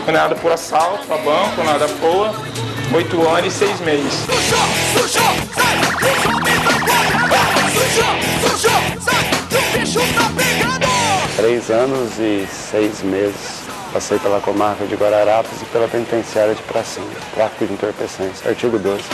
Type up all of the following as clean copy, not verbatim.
condenado por assalto a banco, nada boa, 8 anos e 6 meses. 3 anos e 6 meses. Passei pela comarca de Guararapes e pela penitenciária de Pracinha. Tráfico de entorpecentes, artigo 12.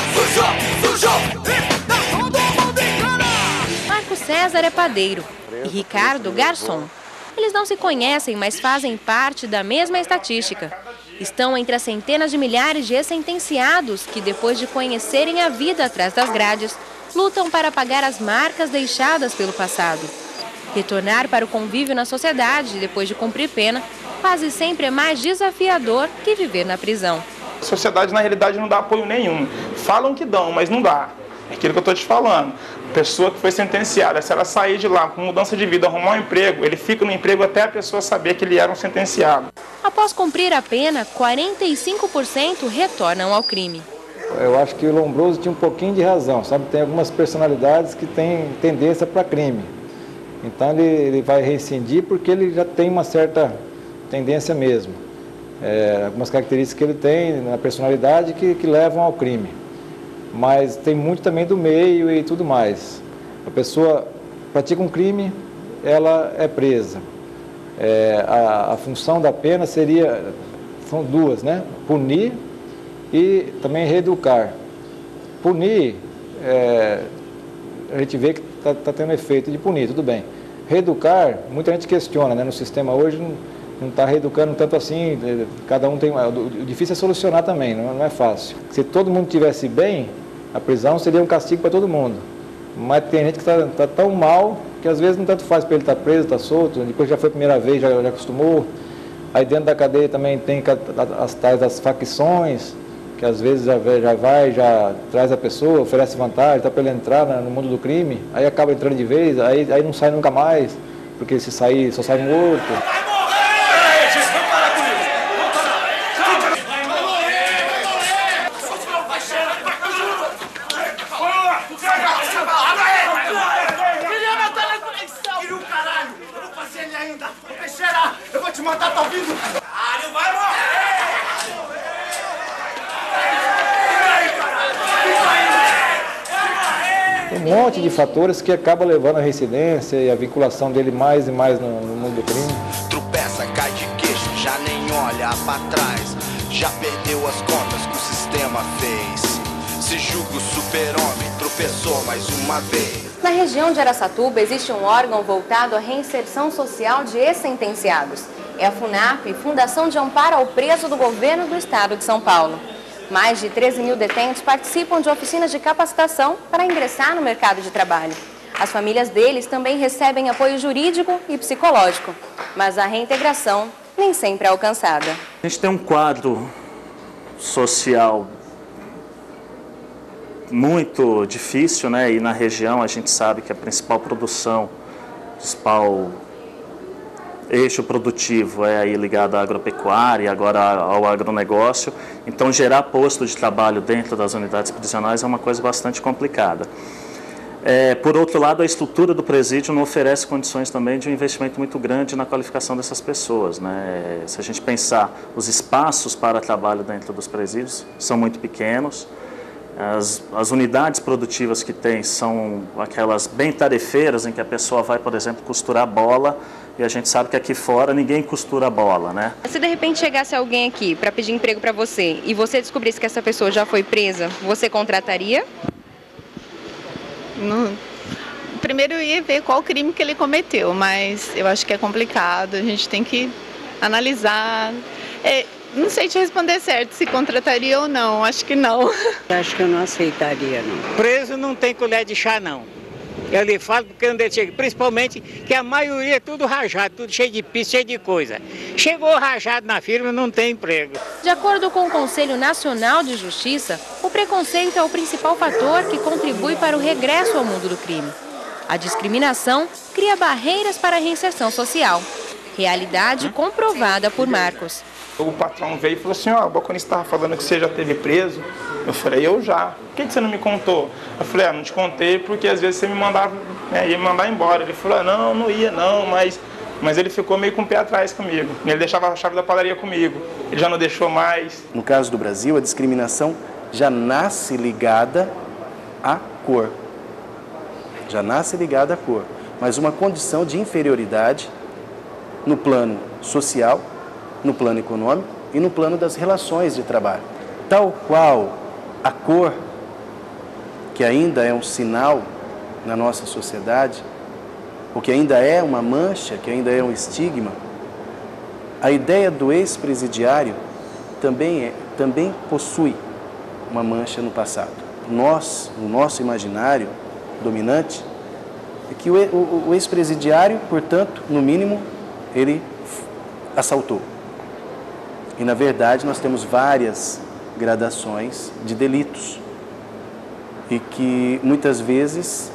Marcos César é padeiro e Ricardo, garçom. Eles não se conhecem, mas fazem parte da mesma estatística. Estão entre as centenas de milhares de ex-sentenciados que, depois de conhecerem a vida atrás das grades, lutam para apagar as marcas deixadas pelo passado. Retornar para o convívio na sociedade, depois de cumprir pena, quase sempre é mais desafiador que viver na prisão. A sociedade, na realidade, não dá apoio nenhum. Falam que dão, mas não dá. É aquilo que eu estou te falando. A pessoa que foi sentenciada, se ela sair de lá com mudança de vida, arrumar um emprego, ele fica no emprego até a pessoa saber que ele era um sentenciado. Após cumprir a pena, 45% retornam ao crime. Eu acho que o Lombroso tinha um pouquinho de razão, sabe? Tem algumas personalidades que têm tendência para crime. Então ele vai rescindir porque ele já tem uma certa tendência mesmo. Algumas características que ele tem na personalidade que levam ao crime. Mas tem muito também do meio e tudo mais. A pessoa pratica um crime, ela é presa. A função da pena são duas, né? Punir e também reeducar. Punir, a gente vê que está tendo efeito de punir, tudo bem. Reeducar, muita gente questiona, né? No sistema hoje não está reeducando tanto assim, cada um tem... O difícil é solucionar também, não é fácil. Se todo mundo estivesse bem, a prisão seria um castigo para todo mundo. Mas tem gente que está tão mal que às vezes não tanto faz para ele estar preso, estar solto, depois já foi a primeira vez, já acostumou. Aí dentro da cadeia também tem as tais das facções, que às vezes já traz a pessoa, oferece vantagem, está para ele entrar no mundo do crime, aí acaba entrando de vez, aí não sai nunca mais, porque se sair, só sai morto. Eu vou te matar, tá ouvindo? Caralho, vai morrer! Um monte de fatores que acabam levando a reincidência e a vinculação dele mais e mais no mundo do crime. Tropeça, cai de queixo, já nem olha pra trás. Já perdeu as contas que o sistema fez. Se julga o super-homem, tropeçou mais uma vez. Na região de Araçatuba existe um órgão voltado à reinserção social de ex-sentenciados. É a FUNAP, Fundação de Amparo ao Preso do Governo do Estado de São Paulo. Mais de 13 mil detentos participam de oficinas de capacitação para ingressar no mercado de trabalho. As famílias deles também recebem apoio jurídico e psicológico, mas a reintegração nem sempre é alcançada. A gente tem um quadro social muito difícil, né? E na região a gente sabe que a principal produção, o principal eixo produtivo é aí ligado à agropecuária e agora ao agronegócio. Então gerar posto de trabalho dentro das unidades prisionais é uma coisa bastante complicada. Por outro lado, a estrutura do presídio não oferece condições também de um investimento muito grande na qualificação dessas pessoas, né? Se a gente pensar, os espaços para trabalho dentro dos presídios são muito pequenos. As unidades produtivas que tem são aquelas bem tarefeiras em que a pessoa vai, por exemplo, costurar bola, e a gente sabe que aqui fora ninguém costura bola, né? Se de repente chegasse alguém aqui para pedir emprego para você e você descobrisse que essa pessoa já foi presa, você contrataria? Primeiro eu ia ver qual crime que ele cometeu, mas eu acho que é complicado, a gente tem que analisar. Não sei te responder certo se contrataria ou não, acho que não. Acho que eu não aceitaria, não. Preso não tem colher de chá, não. Eu lhe falo porque onde ele chega, principalmente que a maioria é tudo rajado, tudo cheio de pista, cheio de coisa. Chegou rajado na firma, não tem emprego. De acordo com o Conselho Nacional de Justiça, o preconceito é o principal fator que contribui para o regresso ao mundo do crime. A discriminação cria barreiras para a reinserção social. Realidade comprovada por Marcos. O patrão veio e falou assim, o balconista estava falando que você já esteve preso. Eu falei, eu já. Por que você não me contou? Eu falei, não te contei porque às vezes você me mandava, ia me mandar embora. Ele falou, não ia não, mas mas ele ficou meio com o pé atrás comigo. Ele deixava a chave da padaria comigo, ele já não deixou mais. No caso do Brasil, a discriminação já nasce ligada à cor. Já nasce ligada à cor, mas uma condição de inferioridade no plano social, no plano econômico e no plano das relações de trabalho. Tal qual a cor, que ainda é um sinal na nossa sociedade, ou que ainda é uma mancha, que ainda é um estigma, a ideia do ex-presidiário também possui uma mancha no passado. Nós, no nosso imaginário dominante, é que o ex-presidiário, portanto, no mínimo, ele assaltou. E, na verdade, nós temos várias gradações de delitos e que, muitas vezes,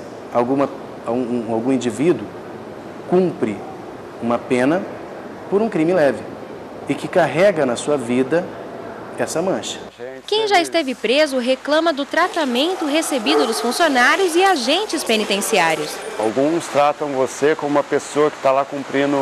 algum indivíduo cumpre uma pena por um crime leve e que carrega na sua vida essa mancha. Quem já esteve preso reclama do tratamento recebido dos funcionários e agentes penitenciários. Alguns tratam você como uma pessoa que está lá cumprindo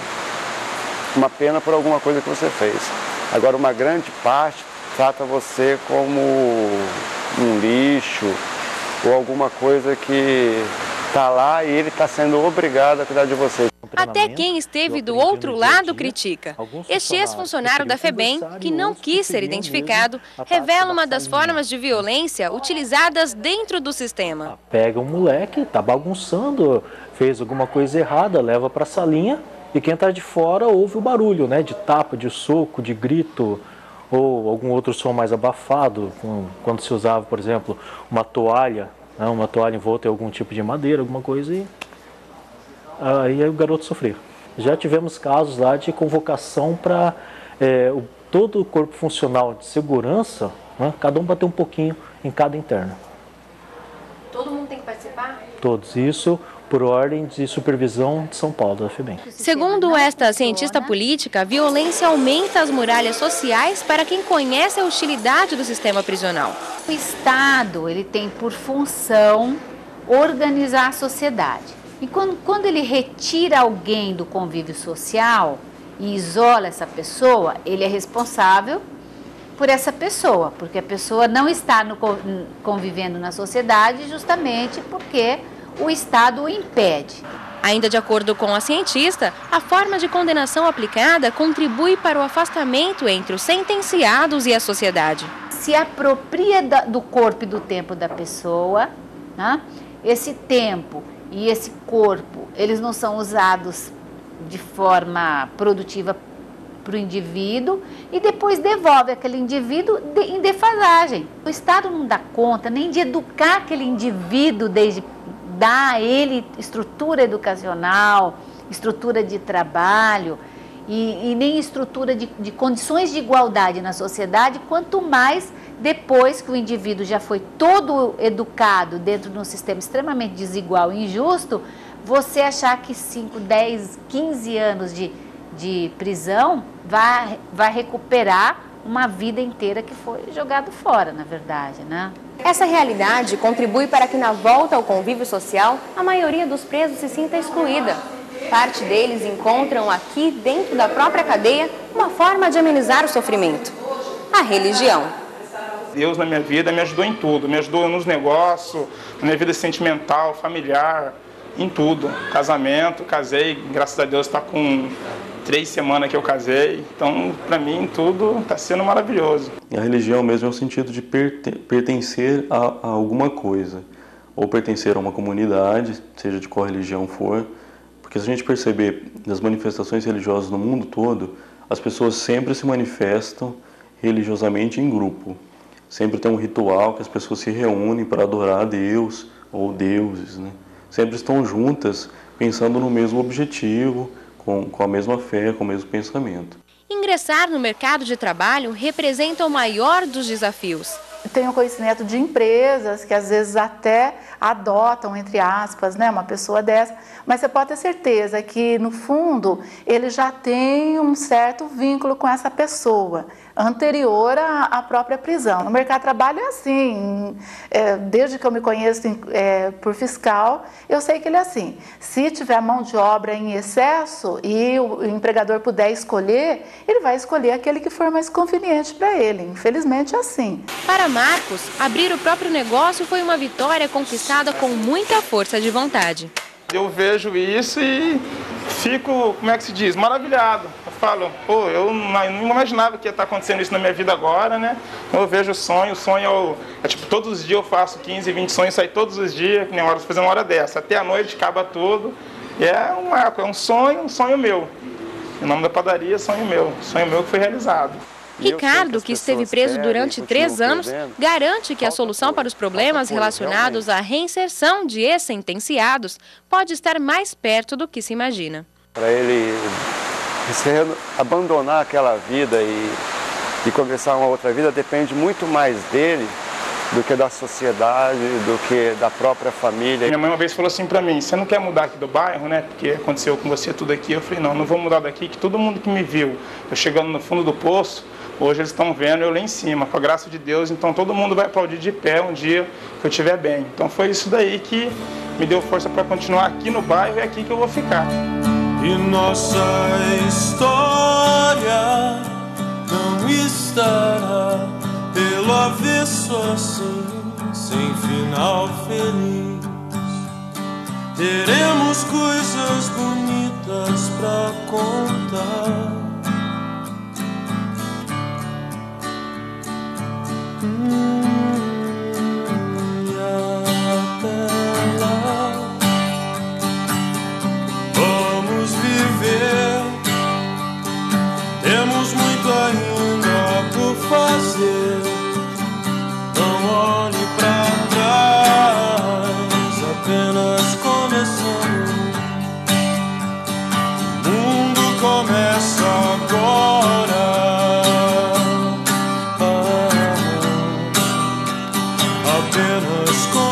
uma pena por alguma coisa que você fez. Agora, uma grande parte trata você como um lixo ou alguma coisa que está lá e ele está sendo obrigado a cuidar de você. Até quem esteve do outro lado critica. Este ex-funcionário da FEBEM, que não quis ser identificado, revela uma das formas de violência utilizadas dentro do sistema. Pega um moleque, tá bagunçando, fez alguma coisa errada, leva para a salinha e quem está de fora ouve o barulho, né, de tapa, de soco, de grito ou algum outro som mais abafado, quando se usava, por exemplo, uma toalha envolta em algum tipo de madeira, alguma coisa, e aí o garoto sofria. Já tivemos casos lá de convocação para todo o corpo funcional de segurança, né, cada um bater um pouquinho em cada interna. Todo mundo tem que participar? Todos, isso por ordem de supervisão de São Paulo, da FEBEM. Segundo esta cientista política, a violência aumenta as muralhas sociais para quem conhece a hostilidade do sistema prisional. O Estado, ele tem por função organizar a sociedade. E quando ele retira alguém do convívio social e isola essa pessoa, ele é responsável por essa pessoa, porque a pessoa não está convivendo na sociedade justamente porque o Estado o impede. Ainda de acordo com a cientista, a forma de condenação aplicada contribui para o afastamento entre os sentenciados e a sociedade. Se apropria do corpo e do tempo da pessoa, né? Esse tempo e esse corpo, eles não são usados de forma produtiva para o indivíduo e depois devolve aquele indivíduo em defasagem. O Estado não dá conta nem de educar aquele indivíduo, desde dar a ele estrutura educacional, estrutura de trabalho e nem estrutura de condições de igualdade na sociedade, quanto mais depois que o indivíduo já foi todo educado dentro de um sistema extremamente desigual e injusto, você achar que 5, 10, 15 anos de prisão vai recuperar uma vida inteira que foi jogado fora, na verdade, né? Essa realidade contribui para que na volta ao convívio social, a maioria dos presos se sinta excluída. Parte deles encontram aqui, dentro da própria cadeia, uma forma de amenizar o sofrimento: a religião. Deus na minha vida me ajudou em tudo, me ajudou nos negócios, na minha vida sentimental, familiar, em tudo. Casamento, casei, graças a Deus está com 3 semanas que eu casei, então para mim tudo está sendo maravilhoso. A religião mesmo é o sentido de pertencer a alguma coisa, ou pertencer a uma comunidade, seja de qual religião for, porque se a gente perceber nas manifestações religiosas no mundo todo, as pessoas sempre se manifestam religiosamente em grupo. Sempre tem um ritual que as pessoas se reúnem para adorar a Deus ou deuses, né? Sempre estão juntas pensando no mesmo objetivo, com a mesma fé, com o mesmo pensamento. Ingressar no mercado de trabalho representa o maior dos desafios. tenho conhecimento de empresas que às vezes até adotam, entre aspas, né, uma pessoa dessa, mas você pode ter certeza que, no fundo, ele já tem um certo vínculo com essa pessoa, anterior à própria prisão. No mercado de trabalho é assim, desde que eu me conheço por fiscal, eu sei que ele é assim. Se tiver mão de obra em excesso e o empregador puder escolher, ele vai escolher aquele que for mais conveniente para ele. Infelizmente é assim. Para Marcos, abrir o próprio negócio foi uma vitória conquistada com muita força de vontade. Eu vejo isso e fico, como é que se diz, maravilhado. Eu falo, pô, eu não imaginava que ia estar acontecendo isso na minha vida agora, né? Eu vejo o sonho é tipo, todos os dias eu faço 15, 20 sonhos, saio todos os dias, que nem hora de fazer uma hora dessa. Até a noite acaba tudo. E é um sonho meu. O nome da padaria é sonho meu que foi realizado. Ricardo, que esteve preso durante 3 anos, garante que a solução para os problemas relacionados à reinserção de ex-sentenciados pode estar mais perto do que se imagina. Para ele abandonar aquela vida e começar uma outra vida depende muito mais dele do que da sociedade, do que da própria família. Minha mãe uma vez falou assim pra mim, você não quer mudar aqui do bairro, né? Porque aconteceu com você tudo aqui. Eu falei, não vou mudar daqui, que todo mundo que me viu, eu chegando no fundo do poço, hoje eles estão vendo eu lá em cima, com a graça de Deus, então todo mundo vai aplaudir de pé um dia que eu estiver bem. Então foi isso daí que me deu força para continuar aqui no bairro e é aqui que eu vou ficar. E nossa história não estará pelo avesso assim, sem final feliz. Teremos coisas bonitas pra contar. E até lá vamos viver. Temos muito ainda por fazer. Não olhe pra trás, apenas começando. O mundo começa agora. Apenas começando.